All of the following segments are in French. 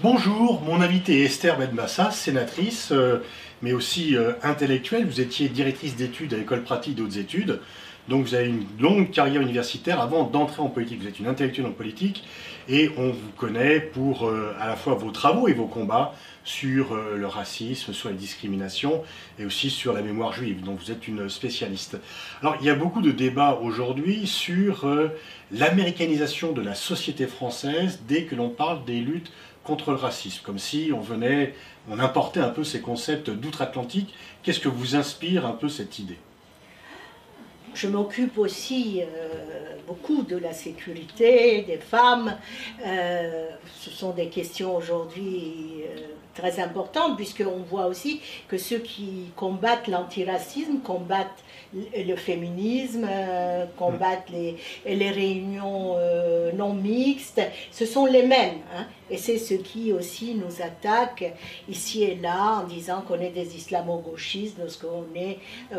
Bonjour, mon invité est Esther Benbassa, sénatrice, mais aussi intellectuelle. Vous étiez directrice d'études à l'École pratique de hautes études, donc vous avez une longue carrière universitaire avant d'entrer en politique. Vous êtes une intellectuelle en politique et on vous connaît pour à la fois vos travaux et vos combats sur le racisme, sur la discrimination et aussi sur la mémoire juive. Donc vous êtes une spécialiste. Alors il y a beaucoup de débats aujourd'hui sur l'américanisation de la société française dès que l'on parle des luttes contre le racisme, comme si on importait un peu ces concepts d'outre-Atlantique. Qu'est-ce que vous inspire un peu cette idée? Je m'occupe aussi beaucoup de la sécurité des femmes. Ce sont des questions aujourd'hui très importantes, puisqu'on voit aussi que ceux qui combattent l'antiracisme combattent le féminisme, combattent les réunions non mixtes. Ce sont les mêmes, hein, et c'est ce qui aussi nous attaque ici et là en disant qu'on est des islamo-gauchistes, lorsqu'on est,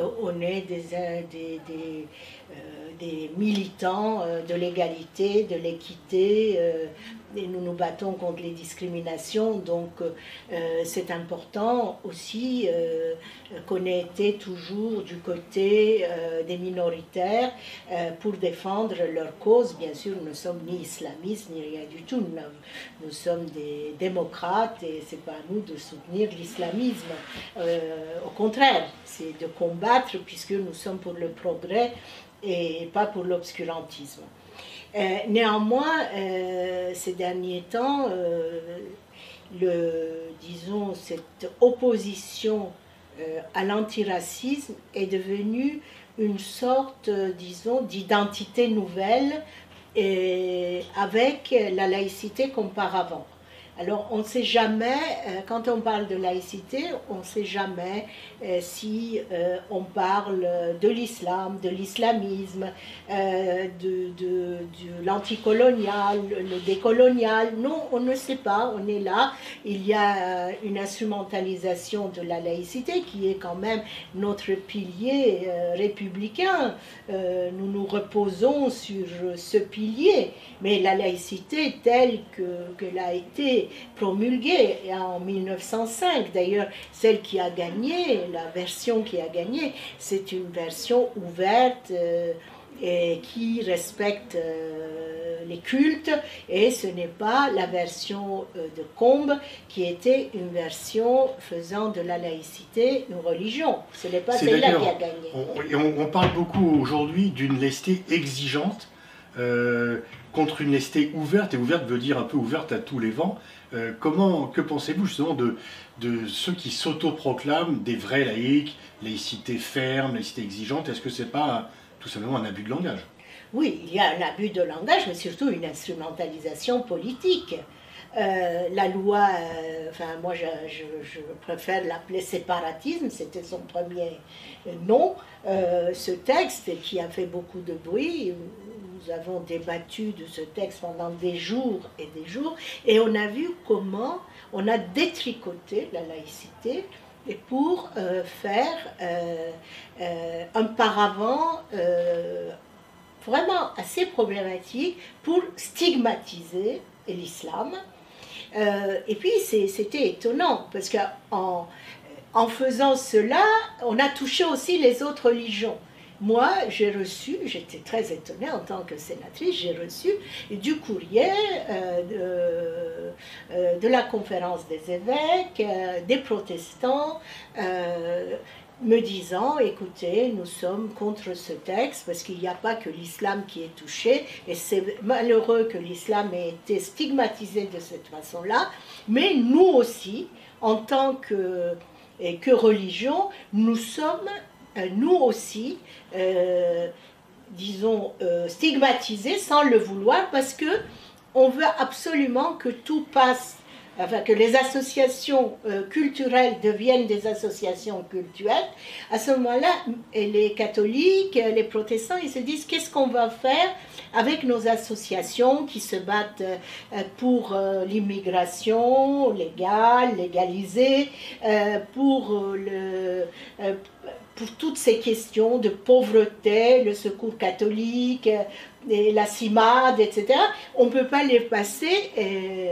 des militants de l'égalité, de l'équité, et nous nous battons contre les discriminations. Donc c'est important aussi qu'on ait été toujours du côté des minoritaires pour défendre leur cause. Bien sûr, nous ne sommes ni islamistes ni rien du tout. Nous sommes des démocrates et c'est pas à nous de soutenir l'islamisme. Au contraire, c'est de combattre, puisque nous sommes pour le progrès et pas pour l'obscurantisme. Néanmoins, ces derniers temps, disons, cette opposition à l'antiracisme est devenue une sorte, disons, d'identité nouvelle avec la laïcité qu'auparavant. Alors, on ne sait jamais, quand on parle de laïcité, on ne sait jamais si on parle de l'islam, de l'islamisme, de l'anticolonial, le décolonial. Non, on ne sait pas, on est là. Il y a une instrumentalisation de la laïcité qui est quand même notre pilier républicain. Nous nous reposons sur ce pilier, mais la laïcité telle qu'elle a été promulguée en 1905. D'ailleurs, celle qui a gagné, la version qui a gagné, c'est une version ouverte et qui respecte les cultes, et ce n'est pas la version de Combes qui était une version faisant de la laïcité une religion. Ce n'est pas celle-là qui a gagné. On parle beaucoup aujourd'hui d'une laïcité exigeante contre une laïcité ouverte, et ouverte veut dire un peu ouverte à tous les vents. Que pensez-vous justement de ceux qui s'autoproclament des vrais laïcs, laïcité ferme, laïcité exigeante? Est-ce que c'est pas tout simplement un abus de langage? Oui, il y a un abus de langage, mais surtout une instrumentalisation politique. La loi, enfin moi je préfère l'appeler séparatisme, c'était son premier nom. Ce texte qui a fait beaucoup de bruit, nous avons débattu de ce texte pendant des jours, et on a vu comment on a détricoté la laïcité et pour faire un paravent vraiment assez problématique pour stigmatiser l'islam. Et puis c'était étonnant, parce qu'en faisant cela, on a touché aussi les autres religions. Moi, j'ai reçu, j'étais très étonnée en tant que sénatrice, j'ai reçu du courrier de la conférence des évêques, des protestants, me disant, écoutez, nous sommes contre ce texte parce qu'il n'y a pas que l'islam qui est touché, et c'est malheureux que l'islam ait été stigmatisé de cette façon-là, mais nous aussi, en tant que religion, nous sommes, nous aussi, disons, stigmatisés sans le vouloir, parce que on veut absolument que tout passe, enfin que les associations culturelles deviennent des associations cultuelles. À ce moment-là, les catholiques, les protestants, ils se disent qu'est-ce qu'on va faire avec nos associations qui se battent pour l'immigration légale, légalisée, pour toutes ces questions de pauvreté, le secours catholique, et la CIMAD, etc. On ne peut pas les passer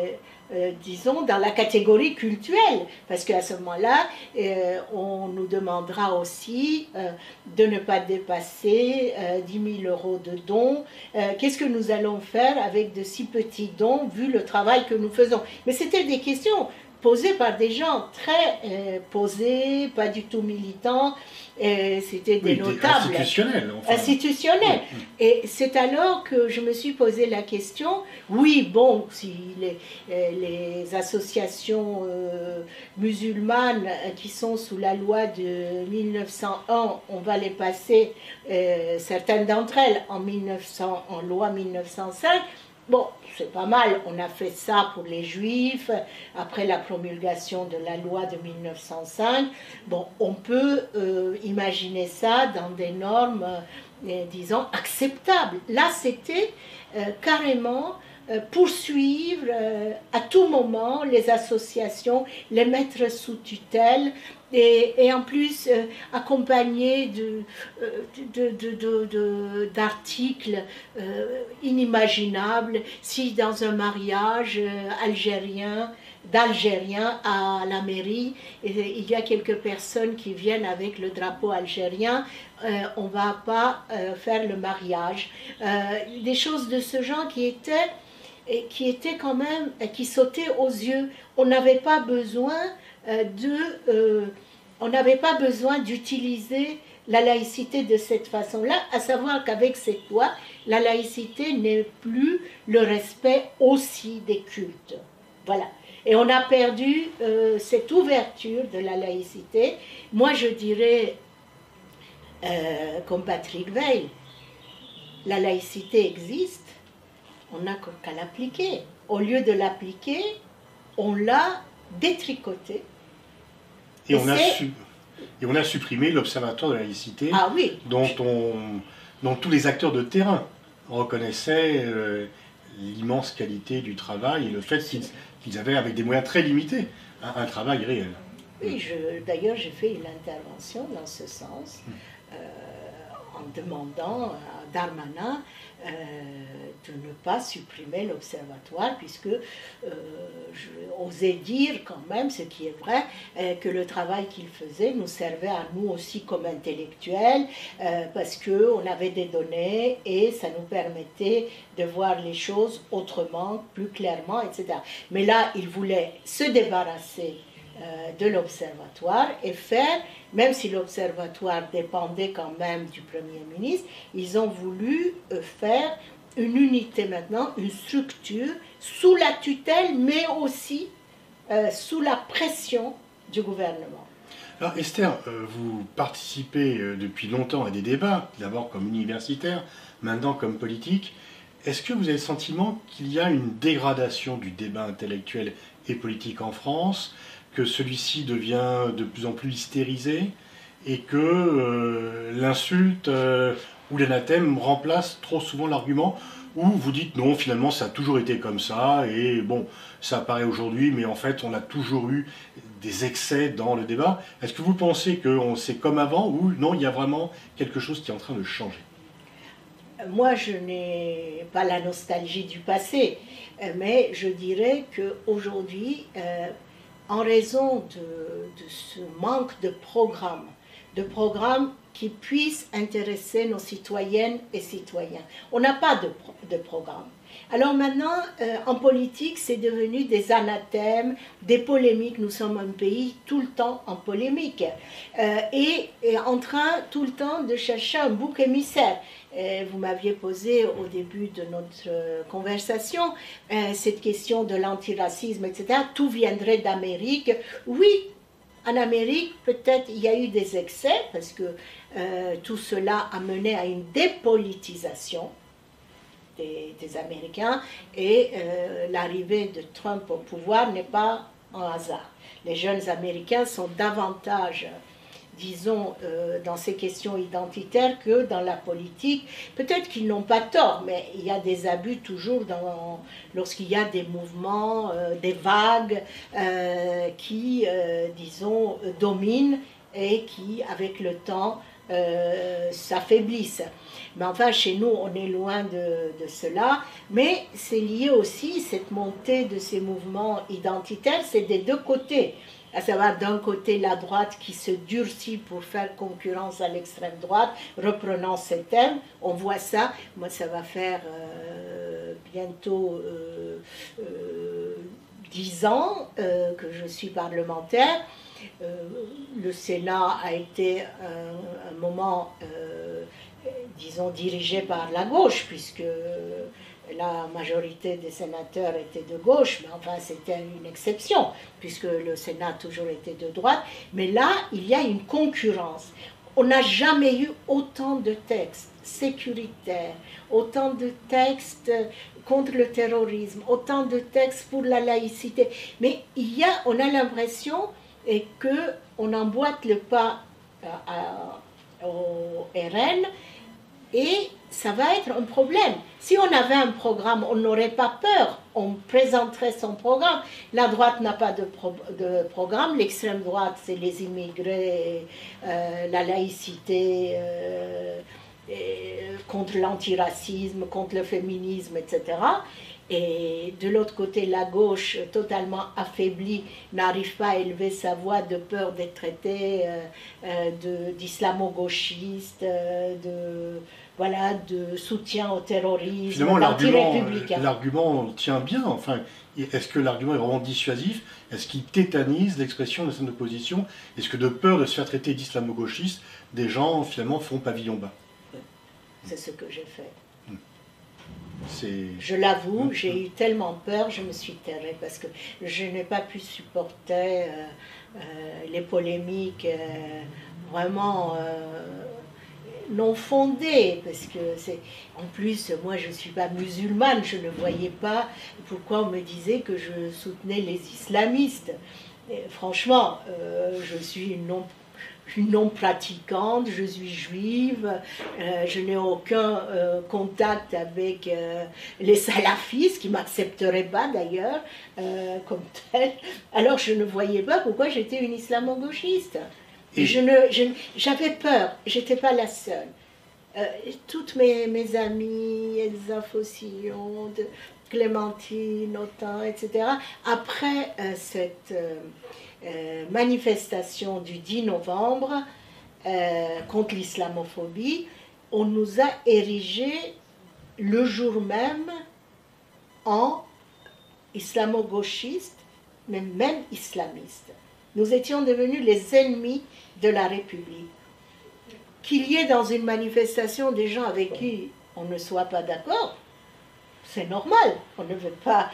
disons, dans la catégorie cultuelle, parce qu'à ce moment-là, on nous demandera aussi de ne pas dépasser 10 000 € de dons. Qu'est-ce que nous allons faire avec de si petits dons, vu le travail que nous faisons? Mais c'était des questions posées par des gens très posés, pas du tout militants, c'était des notables. Institutionnels. Enfin. Institutionnels. Oui. Et c'est alors que je me suis posé la question, oui, bon, si les associations musulmanes qui sont sous la loi de 1901, on va les passer, certaines d'entre elles, en loi 1905, bon, c'est pas mal, on a fait ça pour les Juifs, après la promulgation de la loi de 1905. Bon, on peut imaginer ça dans des normes, disons, acceptables. Là, c'était carrément poursuivre à tout moment les associations, les mettre sous tutelle, et en plus accompagné d'articles inimaginables. Si dans un mariage d'Algériens à la mairie, il y a quelques personnes qui viennent avec le drapeau algérien, on ne va pas faire le mariage. Des choses de ce genre qui étaient quand même, qui sautaient aux yeux. On n'avait pas besoin d'utiliser la laïcité de cette façon-là, à savoir qu'avec cette loi, la laïcité n'est plus le respect aussi des cultes. Voilà. Et on a perdu cette ouverture de la laïcité. Moi, je dirais, comme Patrick Weil, la laïcité existe, on n'a qu'à l'appliquer. Au lieu de l'appliquer, on l'a détricotée. Et on a supprimé l'Observatoire de la laïcité, ah, oui. dont tous les acteurs de terrain reconnaissaient l'immense qualité du travail et le fait qu'ils avaient, avec des moyens très limités, un travail réel. Oui, d'ailleurs, j'ai fait une intervention dans ce sens, en demandant à Darmanin de ne pas supprimer l'Observatoire, puisque j'osais dire quand même, ce qui est vrai, que le travail qu'il faisait nous servait à nous aussi comme intellectuels, parce qu'on avait des données et ça nous permettait de voir les choses autrement, plus clairement, etc. Mais là, il voulait se débarrasser de l'Observatoire et faire, même si l'Observatoire dépendait quand même du Premier ministre, ils ont voulu faire une unité maintenant, une structure sous la tutelle, mais aussi sous la pression du gouvernement. Alors Esther, vous participez depuis longtemps à des débats, d'abord comme universitaire, maintenant comme politique. Est-ce que vous avez le sentiment qu'il y a une dégradation du débat intellectuel et politique en France, que celui-ci devient de plus en plus hystérisé et que l'insulte ou l'anathème remplace trop souvent l'argument, où vous dites non, finalement ça a toujours été comme ça et bon, ça apparaît aujourd'hui, mais en fait on a toujours eu des excès dans le débat. Est-ce que vous pensez que c'est comme avant ou non, il y a vraiment quelque chose qui est en train de changer? Moi, je n'ai pas la nostalgie du passé, mais je dirais qu'aujourd'hui, en raison de ce manque de programmes qui puissent intéresser nos citoyennes et citoyens. On n'a pas de programme. Alors maintenant, en politique, c'est devenu des anathèmes, des polémiques. Nous sommes un pays tout le temps en polémique et en train tout le temps de chercher un bouc émissaire. Vous m'aviez posé au début de notre conversation cette question de l'antiracisme, etc. Tout viendrait d'Amérique. Oui, en Amérique, peut-être il y a eu des excès parce que tout cela a mené à une dépolitisation des Américains et l'arrivée de Trump au pouvoir n'est pas un hasard. Les jeunes Américains sont davantage, disons, dans ces questions identitaires que dans la politique. Peut-être qu'ils n'ont pas tort, mais il y a des abus toujours lorsqu'il y a des mouvements, des vagues qui, disons, dominent et qui, avec le temps, s'affaiblissent. Mais enfin, chez nous, on est loin de cela. Mais c'est lié aussi, cette montée de ces mouvements identitaires, c'est des deux côtés. À savoir, d'un côté, la droite qui se durcit pour faire concurrence à l'extrême droite, reprenant ces thèmes. On voit ça. Moi, ça va faire bientôt 10 ans que je suis parlementaire. Le Sénat a été un moment, disons, dirigé par la gauche, puisque la majorité des sénateurs étaient de gauche, mais enfin c'était une exception, puisque le Sénat a toujours été de droite. Mais là, il y a une concurrence. On n'a jamais eu autant de textes sécuritaires, autant de textes contre le terrorisme, autant de textes pour la laïcité. Mais on a l'impression qu'on emboîte le pas au RN, et ça va être un problème. Si on avait un programme, on n'aurait pas peur, on présenterait son programme. La droite n'a pas de programme, l'extrême droite, c'est les immigrés, la laïcité, contre l'antiracisme, contre le féminisme, etc. Et de l'autre côté, la gauche, totalement affaiblie, n'arrive pas à élever sa voix de peur d'être traitée d'islamo-gauchiste, de soutien au terrorisme, finalement, d'anti-républicain. l'argument tient bien. Enfin, est-ce que l'argument est vraiment dissuasif? Est-ce qu'il tétanise l'expression de son opposition? Est-ce que de peur de se faire traiter d'islamo-gauchiste, des gens finalement font pavillon bas? C'est ce que j'ai fait. C'est... Je l'avoue, j'ai eu tellement peur, je me suis terrée parce que je n'ai pas pu supporter les polémiques vraiment non fondées, parce que en plus, moi je ne suis pas musulmane, je ne voyais pas pourquoi on me disait que je soutenais les islamistes. Et franchement, je suis une non-pratiquante, je suis juive, je n'ai aucun contact avec les salafistes, qui ne m'accepteraient pas d'ailleurs comme tel. Alors je ne voyais pas pourquoi j'étais une islamo-gauchiste. Et j'avais peur, je n'étais pas la seule. Toutes mes amies, Elsa Fossillon, Clémentine, Autain, etc., après cette manifestation du 10 novembre contre l'islamophobie, on nous a érigés le jour même en islamo-gauchistes, mais même islamistes. Nous étions devenus les ennemis de la République. Qu'il y ait dans une manifestation des gens avec qui on ne soit pas d'accord, c'est normal. On ne veut pas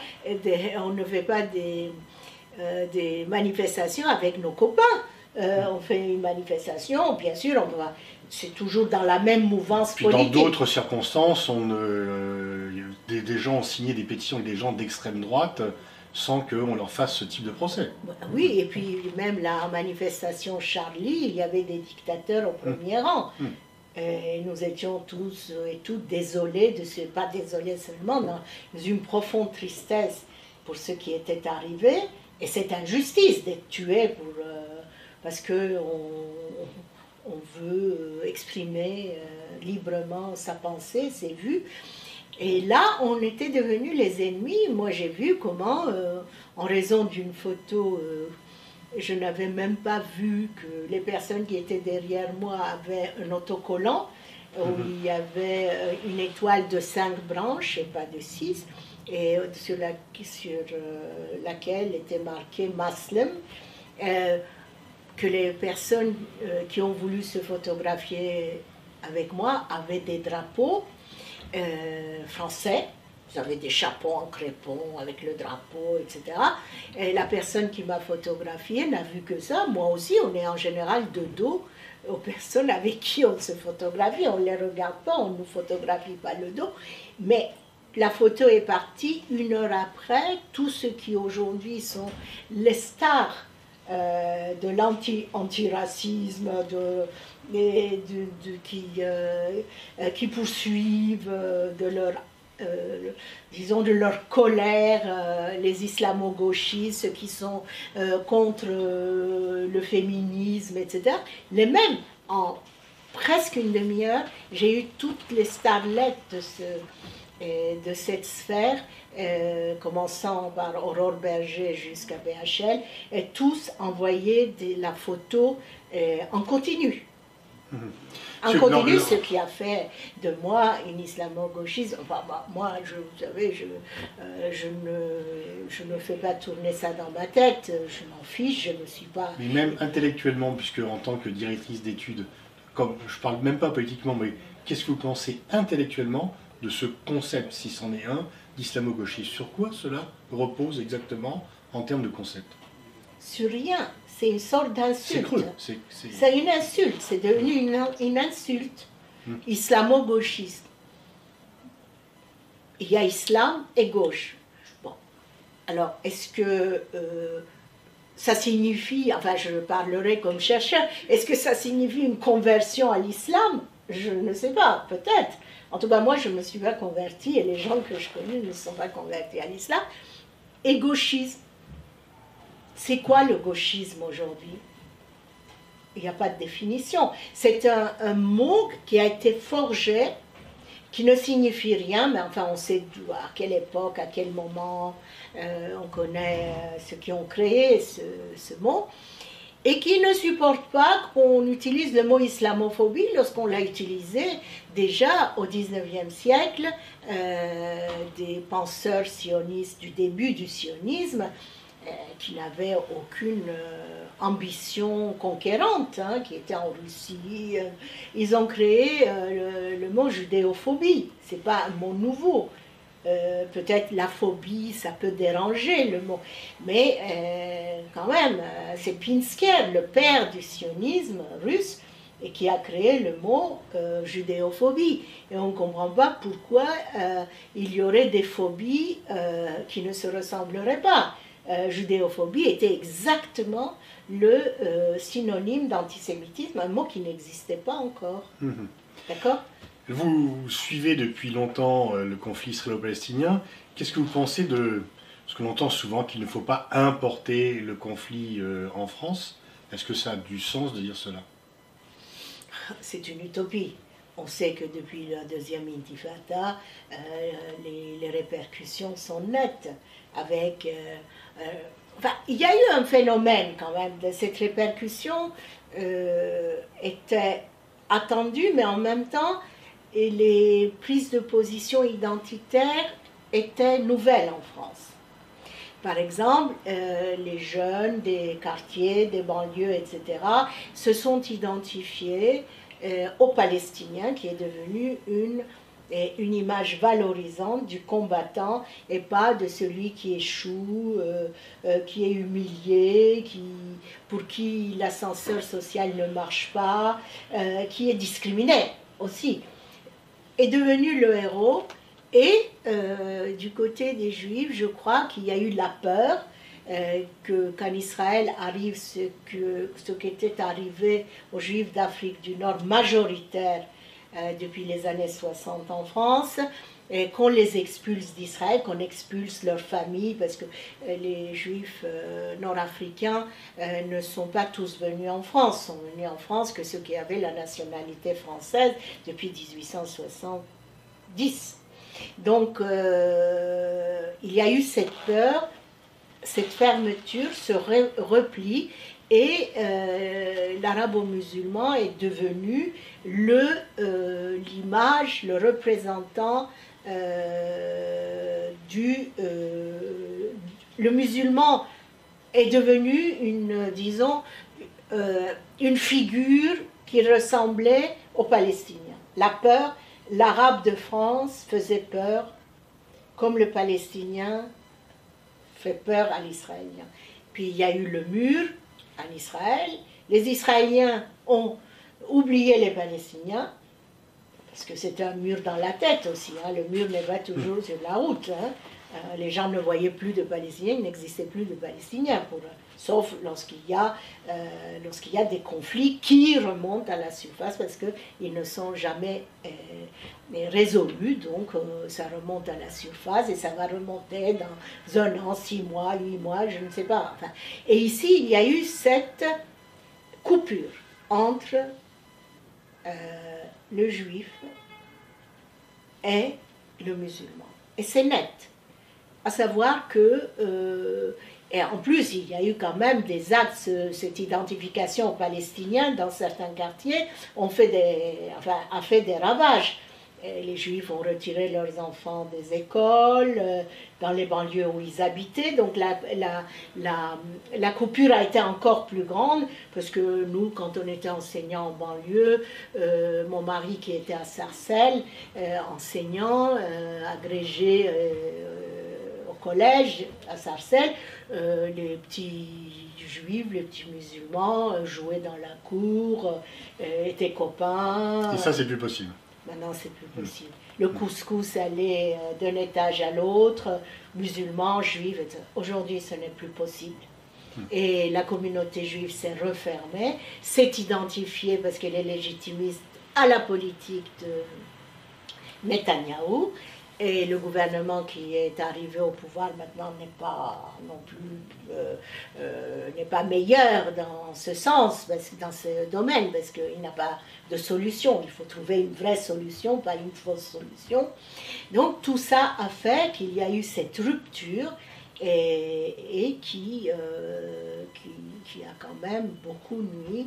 des manifestations avec nos copains. On fait une manifestation, bien sûr, c'est toujours dans la même mouvance politique. Dans d'autres circonstances, des gens ont signé des pétitions avec des gens d'extrême droite sans qu'on leur fasse ce type de procès. Oui, et puis même la manifestation Charlie, il y avait des dictateurs au premier rang. Et nous étions tous et toutes désolés, pas désolés seulement, dans une profonde tristesse pour ce qui était arrivé. Et c'est injustice d'être tué parce qu'on veut exprimer librement sa pensée, ses vues. Et là, on était devenus les ennemis. Moi, j'ai vu comment, en raison d'une photo, je n'avais même pas vu que les personnes qui étaient derrière moi avaient un autocollant où il y avait une étoile de 5 branches et pas de 6, et sur laquelle était marqué Muslim, que les personnes qui ont voulu se photographier avec moi avaient des drapeaux français. Ils avaient des chapeaux en crépon avec le drapeau, etc. Et la personne qui m'a photographiée n'a vu que ça. Moi aussi, on est en général de dos aux personnes avec qui on se photographie. On ne les regarde pas, on ne nous photographie pas le dos. Mais la photo est partie 1 heure après. Tous ceux qui aujourd'hui sont les stars de l'antiracisme, qui poursuivent de leur colère les islamo-gauchistes, ceux qui sont contre le féminisme, etc. Les mêmes en presque une demi-heure, j'ai eu toutes les starlettes de cette sphère, commençant par Aurore Berger jusqu'à BHL, et tous envoyaient la photo en continu. En continu, ce qui a fait de moi une islamo-gauchiste. Enfin, moi, vous savez, je ne fais pas tourner ça dans ma tête, je m'en fiche, je ne suis pas... Mais même intellectuellement, puisque en tant que directrice d'études, comme je parle même pas politiquement, mais qu'est-ce que vous pensez intellectuellement de ce concept, si c'en est un, d'islamo-gauchisme? Sur quoi cela repose exactement en termes de concept? Sur rien. C'est une sorte d'insulte. C'est une insulte, c'est devenu une insulte. Islamo-gauchisme. Il y a islam et gauche. Bon. Alors, est-ce que ça signifie, enfin je parlerai comme chercheur, est-ce que ça signifie une conversion à l'islam? Je ne sais pas, peut-être. En tout cas, moi, je ne me suis pas convertie et les gens que je connais ne sont pas convertis à l'islam. Et gauchisme. C'est quoi le gauchisme aujourd'hui? Il n'y a pas de définition. C'est un mot qui a été forgé, qui ne signifie rien, mais enfin on sait à quelle époque, à quel moment, on connaît ceux qui ont créé ce mot, et qui ne supporte pas qu'on utilise le mot islamophobie lorsqu'on l'a utilisé déjà au XIXe siècle, des penseurs sionistes du début du sionisme, qui n'avaient aucune ambition conquérante, hein, qui étaient en Russie. Ils ont créé le mot judéophobie. C'est pas un mot nouveau. Peut-être la phobie, ça peut déranger le mot. Mais quand même, c'est Pinsker, le père du sionisme russe, et qui a créé le mot judéophobie. Et on ne comprend pas pourquoi il y aurait des phobies qui ne se ressembleraient pas. Judéophobie était exactement le synonyme d'antisémitisme, un mot qui n'existait pas encore. D'accord? Vous suivez depuis longtemps le conflit israélo-palestinien. Qu'est-ce que vous pensez de ce qu'on entend souvent, qu'il ne faut pas importer le conflit en France? Est-ce que ça a du sens de dire cela? C'est une utopie. On sait que depuis la deuxième intifada, les répercussions sont nettes. Avec, enfin, il y a eu un phénomène quand même. Cette répercussion était attendue, mais en même temps, et les prises de position identitaires étaient nouvelles en France. Par exemple, les jeunes des quartiers, des banlieues, etc., se sont identifiés aux Palestiniens, qui est devenu une image valorisante du combattant et pas de celui qui échoue, qui est humilié, pour qui l'ascenseur social ne marche pas, qui est discriminé aussi, est devenu le héros. Et du côté des Juifs, je crois qu'il y a eu la peur qu'en Israël arrive ce qui était arrivé aux Juifs d'Afrique du Nord, majoritaires depuis les années 60 en France, et qu'on les expulse d'Israël, qu'on expulse leurs familles, parce que les Juifs nord-africains ne sont pas tous venus en France, sont venus en France que ceux qui avaient la nationalité française depuis 1870. Donc, il y a eu cette peur, cette fermeture, ce repli, et l'arabo-musulman est devenu l'image, le représentant le musulman est devenu disons, une figure qui ressemblait aux Palestiniens. La peur, l'arabe de France faisait peur, comme le palestinien fait peur à l'israélien. Puis il y a eu le mur en Israël. Les Israéliens ont oublié les Palestiniens, parce que c'est un mur dans la tête aussi. Hein. Le mur n'est pas toujours sur la route. Hein. Les gens ne voyaient plus de Palestiniens, il n'existait plus de Palestiniens pour eux. Sauf lorsqu'il y a des conflits qui remontent à la surface parce qu'ils ne sont jamais résolus, donc ça remonte à la surface et ça va remonter dans un an, 6 mois, 8 mois, je ne sais pas. Enfin, et ici, il y a eu cette coupure entre le juif et le musulman. Et c'est net. À savoir que, et en plus, il y a eu quand même des actes, cette identification palestinienne dans certains quartiers a fait des ravages. Et les Juifs ont retiré leurs enfants des écoles, dans les banlieues où ils habitaient, donc la coupure a été encore plus grande, parce que nous, quand on était enseignants en banlieue, mon mari qui était à Sarcelles, enseignant, agrégé au collège à Sarcelles, les petits juifs, les petits musulmans jouaient dans la cour, étaient copains. Et ça, c'est plus possible. Maintenant, c'est plus possible. Le couscous allait d'un étage à l'autre, musulmans, juifs, etc. Aujourd'hui, ce n'est plus possible. Et la communauté juive s'est refermée, s'est identifiée parce qu'elle est légitimiste à la politique de Netanyahou. Et le gouvernement qui est arrivé au pouvoir maintenant n'est pas non plus n'est pas meilleur dans ce sens, dans ce domaine, parce qu'il n'a pas de solution. Il faut trouver une vraie solution, pas une fausse solution. Donc tout ça a fait qu'il y a eu cette rupture et qui a quand même beaucoup nui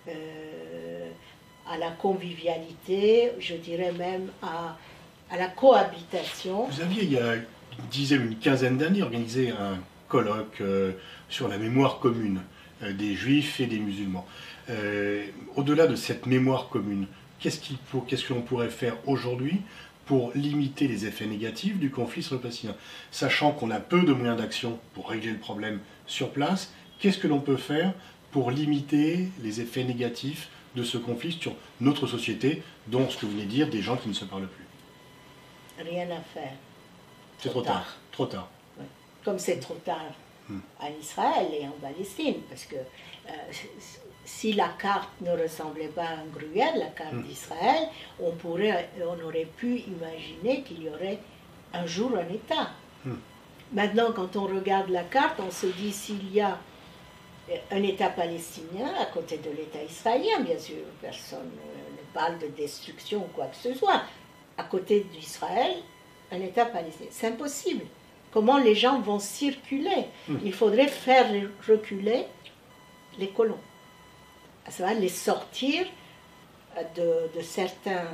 à la convivialité, je dirais même à la cohabitation. Vous aviez, il y a une quinzaine d'années, organisé un colloque sur la mémoire commune des Juifs et des musulmans. Au-delà de cette mémoire commune, qu'est-ce que l'on pourrait faire aujourd'hui pour limiter les effets négatifs du conflit israélo-palestinien? Sachant qu'on a peu de moyens d'action pour régler le problème sur place, qu'est-ce que l'on peut faire pour limiter les effets négatifs de ce conflit sur notre société, dont, ce que vous venez de dire, des gens qui ne se parlent plus? Rien à faire. C'est trop tard. Trop tard. Ouais. Comme c'est trop tard en Israël et en Palestine, parce que si la carte ne ressemblait pas à un gruyère, la carte d'Israël, on aurait pu imaginer qu'il y aurait un jour un État. Maintenant, quand on regarde la carte, on se dit s'il y a un État palestinien à côté de l'État israélien, bien sûr, personne ne parle de destruction ou quoi que ce soit. À côté d'Israël, un État palestinien. C'est impossible. Comment les gens vont circuler? Il faudrait faire reculer les colons. À savoir les sortir de certaines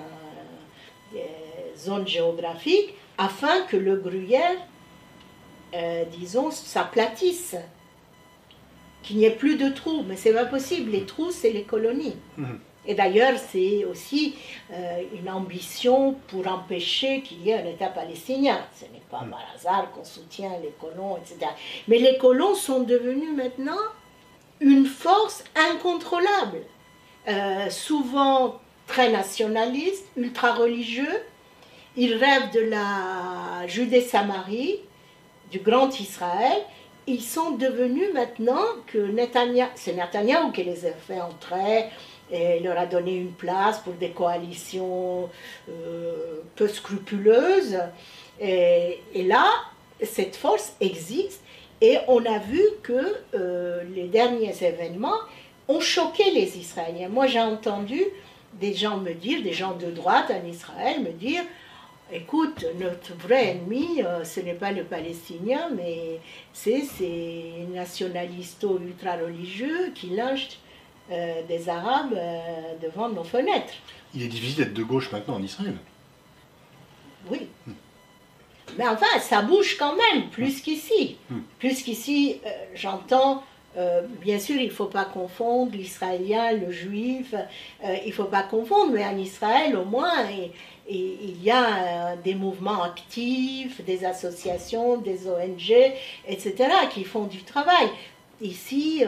zones géographiques afin que le gruyère, disons, s'aplatisse. Qu'il n'y ait plus de trous. Mais c'est pas possible. Les trous, c'est les colonies. Et d'ailleurs, c'est aussi une ambition pour empêcher qu'il y ait un État palestinien. Ce n'est pas par hasard qu'on soutient les colons, etc. Mais les colons sont devenus maintenant une force incontrôlable, souvent très nationaliste, ultra-religieux. Ils rêvent de la Judée-Samarie, du grand Israël. Ils sont devenus maintenant que c'est Netanyahou qui les a fait entrer, et leur a donné une place pour des coalitions peu scrupuleuses. Et là, cette force existe, et on a vu que les derniers événements ont choqué les Israéliens. Moi, j'ai entendu des gens me dire, des gens de droite en Israël me dire, écoute, notre vrai ennemi, ce n'est pas le Palestinien, mais c'est ces nationalistes ultra-religieux qui lynchent des Arabes devant nos fenêtres. Il est difficile d'être de gauche maintenant en Israël. Oui. Mais enfin, ça bouge quand même, plus qu'ici. Plus qu'ici, j'entends, bien sûr, il ne faut pas confondre l'Israélien, le Juif, il ne faut pas confondre, mais en Israël, au moins, il y a des mouvements actifs, des associations, des ONG, etc., qui font du travail. Ici,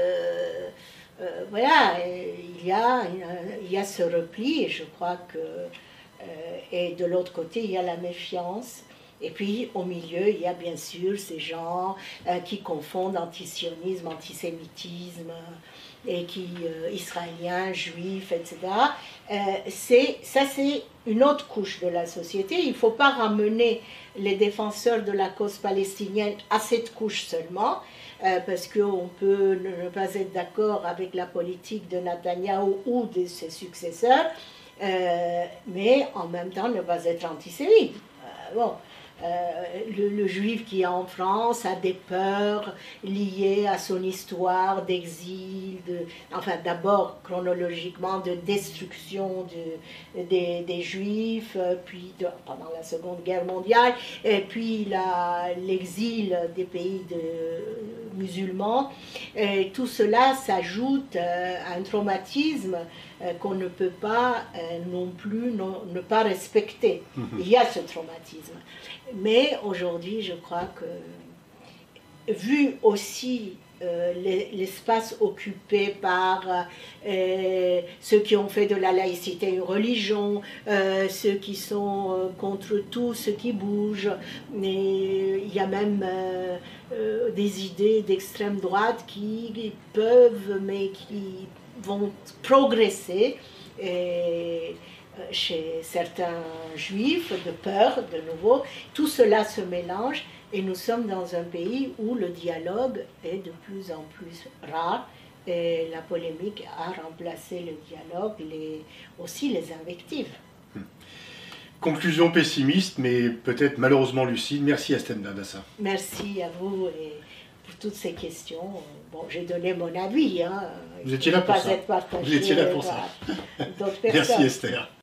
voilà, il y a ce repli, et je crois que, et de l'autre côté, il y a la méfiance. Et puis, au milieu, il y a bien sûr ces gens qui confondent antisionisme, antisémitisme, et qui, israéliens, juifs, etc. Ça, c'est une autre couche de la société. Il ne faut pas ramener les défenseurs de la cause palestinienne à cette couche seulement, parce qu'on peut ne pas être d'accord avec la politique de Netanyahou ou de ses successeurs, mais en même temps ne pas être antisémite. Bon. Le juif qui est en France a des peurs liées à son histoire d'exil, enfin d'abord chronologiquement de destruction des juifs, puis pendant la Seconde Guerre mondiale, et puis l'exil des pays musulmans. Et tout cela s'ajoute à un traumatisme qu'on ne peut pas non plus ne pas respecter. Il y a ce traumatisme. Mais aujourd'hui, je crois que, vu aussi l'espace occupé par ceux qui ont fait de la laïcité une religion, ceux qui sont contre tout ce qui bouge, et il y a même des idées d'extrême droite qui peuvent, mais qui vont progresser. Chez certains juifs, de peur, de nouveau, tout cela se mélange et nous sommes dans un pays où le dialogue est de plus en plus rare et la polémique a remplacé le dialogue, aussi les invectives. Conclusion pessimiste, mais peut-être malheureusement lucide. Merci Esther Bendassa. Merci à vous et pour toutes ces questions. Bon, j'ai donné mon avis. Hein. Vous étiez là pour ça. Être partagé Vous étiez là pour ça. D'autres personnes. Merci Esther.